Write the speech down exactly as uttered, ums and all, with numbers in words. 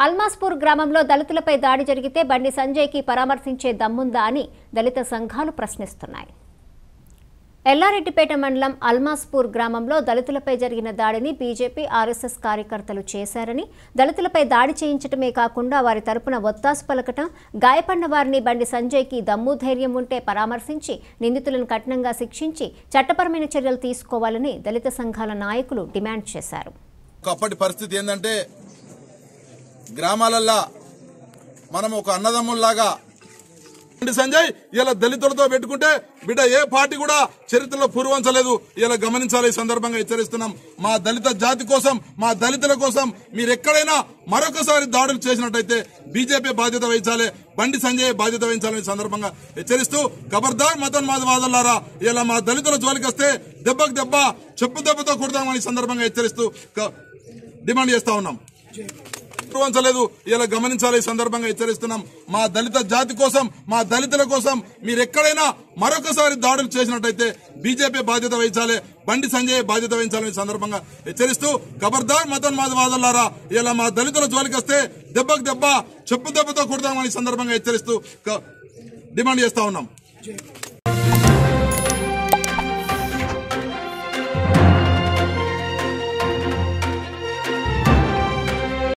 అల్మాస్పూర్ గ్రామంలో దళితులపై దాడి జరిగితే బండి సంజయ్కి పరామర్శించే దమ్ముందా అని దళిత సంఘాలు ప్రశ్నిస్తున్నాయి. ఎల్లారెడ్డిపేట మండలం అల్మాస్పూర్ గ్రామంలో దళితులపై జరిగిన దాడిని బీజేపీ ఆర్ఎస్ఎస్ కార్యకర్తలు చేశారని, దళితులపై దాడి చేయించడమే కాకుండా వారి తరపున ఒత్తాసు పలకటం, గాయపడిన వారిని బండి సంజయ్కి దమ్ము ధైర్యం ఉంటే పరామర్శించి నిందితులను కఠినంగా శిక్షించి చట్టపరమైన చర్యలు తీసుకోవాలని దళిత సంఘాల నాయకులు డిమాండ్ చేశారు. ఒకప్పటి పరిస్థితి ఏంటంటే గ్రామాలల్లో మనం ఒక అన్నదమ్ముల్లాగా సంజయ్ ఇలా దళితులతో పెట్టుకుంటే బిడ్డ ఏ పార్టీ కూడా చరిత్రలో పూర్వంచలేదు. ఇలా గమనించాలి. ఈ సందర్భంగా హెచ్చరిస్తున్నాం. మా దళిత జాతి కోసం, మా దళితుల కోసం మీరు ఎక్కడైనా మరొకసారి దాడులు చేసినట్టయితే బీజేపీ బాధ్యత వహించాలి, బండి సంజయ్ బాధ్యత వహించాలని సందర్భంగా హెచ్చరిస్తూ ఖబర్దార్ మతోన్మాదవాదులారా, ఇలా మా దళితుల జోలికి వస్తే దెబ్బకు దెబ్బ చెప్పు దెబ్బతో కొడతామని సందర్భంగా హెచ్చరిస్తూ డిమాండ్ చేస్తా ఉన్నాం. పూర్వంచలేదు. ఇలా గమనించాలి. ఈ సందర్భంగా హెచ్చరిస్తున్నాం. మా దళిత జాతి కోసం, మా దళితుల కోసం మీరు ఎక్కడైనా మరొకసారి దాడులు చేసినట్టయితే బీజేపీ బాధ్యత వహించాలి, బండి సంజయ్ బాధ్యత వహించాలని సందర్భంగా హెచ్చరిస్తూ ఖబర్దార్ మతోన్మాదవాదులారా, ఇలా మా దళితుల జోలికి వస్తే దెబ్బకు దెబ్బ చెప్పు దెబ్బతో కొడతామని సందర్భంగా హెచ్చరిస్తూ డిమాండ్ చేస్తా ఉన్నాం.